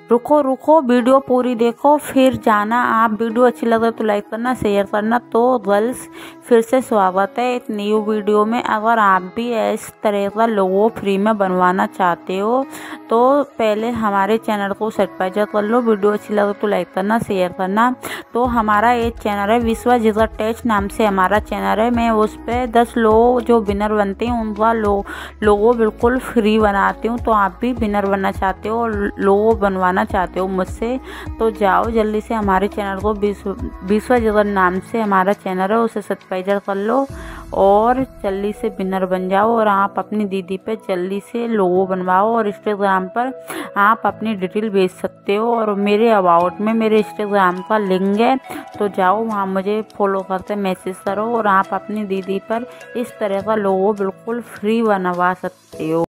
रुको रुको, वीडियो पूरी देखो फिर जाना। आप वीडियो अच्छी लगे तो लाइक करना, शेयर करना। तो गर्ल्स, फिर से स्वागत है एक न्यू वीडियो में। अगर आप भी इस तरह का लोगो फ्री में बनवाना चाहते हो तो पहले हमारे चैनल को सब्सक्राइब कर लो। वीडियो अच्छी लगे तो लाइक करना, शेयर करना। तो हमारा एक चैनल है विश्वा जिगर टेस्ट नाम से हमारा चैनल है। मैं उस पर 10 लोग जो विनर बनते हैं उनका लोगो बिल्कुल फ्री बनाती हूँ। तो आप भी विनर बनना चाहते हो और लोगो बनवाना चाहते हो मुझसे तो जाओ जल्दी से हमारे चैनल को विश्वा जिगर नाम से हमारा चैनल है, उसे सब्सक्राइब कर लो और जल्दी से विनर बन जाओ। और आप अपनी दीदी पे जल्दी से लोगो बनवाओ और इंस्टाग्राम पर आप अपनी डिटेल भेज सकते हो। और मेरे अबाउट में मेरे इंस्टाग्राम का लिंक है, तो जाओ वहाँ मुझे फॉलो करके मैसेज करो और आप अपनी दीदी पर इस तरह का लोगो बिल्कुल फ्री बनवा सकते हो।